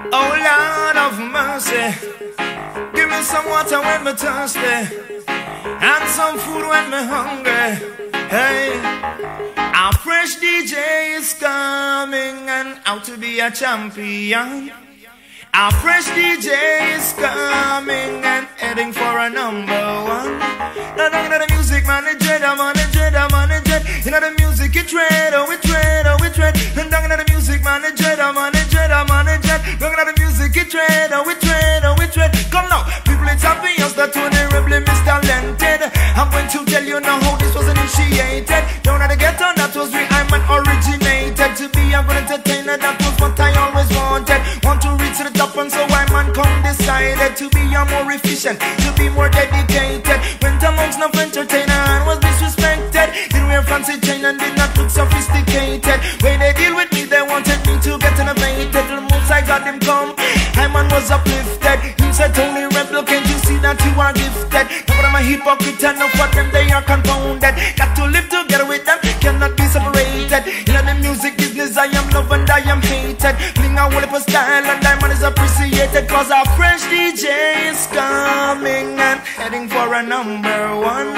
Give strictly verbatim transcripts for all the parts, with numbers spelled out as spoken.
Oh Lord of mercy, give me some water when me thirsty, and some food when me hungry. Hey, our fresh D J is coming and out to be a champion. Our fresh D J is coming and heading for a number one. Now down in the music, man, it dread, I'm on it dread, I'm on it dread. You know the music, it dread, oh it dread, oh it dread. And down in the music, man, it dread, I'm on it dread, I'm on it dread. Down in the music, it dread, oh it dread, oh it dread. Come now, people, it's obvious that Tony Rebel is talented. I'm going to tell you now how this was initiated. Down at the ghetto, that was where I'm an originated. To be a good entertainer, that was what I always wanted. Want to reach the top, and so I man come decided to be a more efficient, to be more dedicated. Went amongst no entertainer and was disrespected. Didn't wear fancy chain and did not look sophisticated. When they deal with me, they wanted me to get innovated. The most I got them come, I man was uplifted. He said, Tony Rebel, can't you see that you are gifted? Now I'm a hypocrite and enough for them, they are confounded. Got to live together with them, cannot be separated. In the music business, I am loved and I am hated. Bling a whole heap of style and diamond is appreciated. Cause our fresh D J is coming and heading for a number one.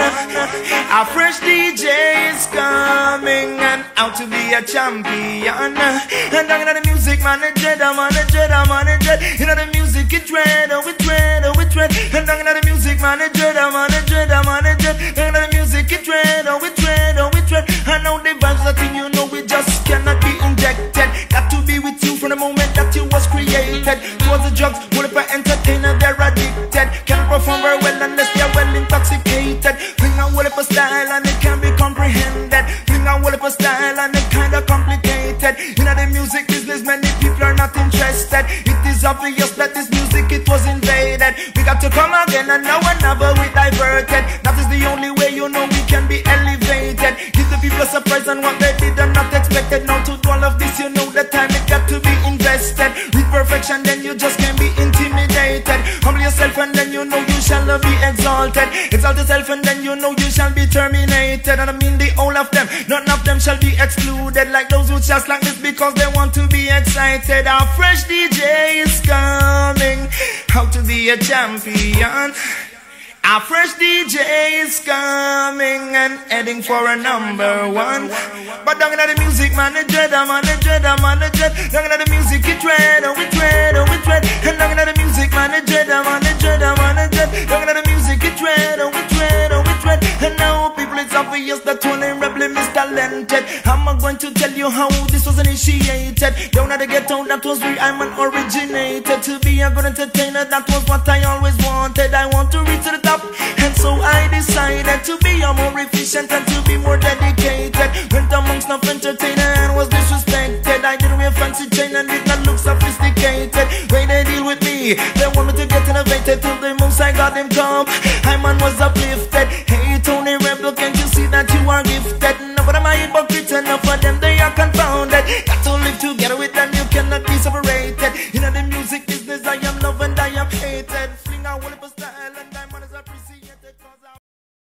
Our fresh D J is coming and out to be a champion. And down in the music, man, it dread, I'm on it dread, I'm on it dread. You know the music, it dread, oh it dread, oh it dread. And down in the music, man, it dread, I'm on it dread, I'm on it dread. Down in the music, it dread, oh it dread, oh it dread. And now the vibes that you know, we just cannot be injected. Got to be with you from the moment that you was created. Towards the drugs, what if I entertainer, they're addicted. Can't perform very well unless they're well intoxicated. Bring a whole heap of style and it can be comprehended. Bring a whole heap of style and it kinda complicated. You know the music business, many people are not interested. It is obvious that this music, it was invaded. We got to come again and now another we diverted. That is the only way you know we can be elevated. Give the people a surprise on what they did and not expected. Now to do all of this, you know the time it got to be invested. With perfection, then you just can't be intimidated. Humble yourself and then you know you shall not be exalted. Exalt yourself and then you know you shall be terminated. And I mean the whole of them, none of them shall be excluded. Like those who just like this because they want to be excited. Our fresh D J is coming, how to be a champion. Our fresh D J is coming and heading for a number one. But down in the music, man, it dread, I'm on it dread, I'm on it dread. Down in the music, it dread, oh it dread, oh it dread. And down in the music, man, it dread, I'm on it dread, I'm on it dread. Down in the music, it dread, oh it dread, oh it dread. And now people, it's obvious that Tony Rebel is talented. I'm going to tell you how this was initiated. Down at the ghetto, that was where I'm an originated. To be a good entertainer, that was what I always wanted. I want to reach to the top, and so I decided to be a more efficient and to be more dedicated. Went amongst no entertainer and was disrespected. I didn't wear fancy chain and did not look sophisticated. When they deal with me, they want me to get innovated. Till the most I got them come, I man was uplifted. Hey,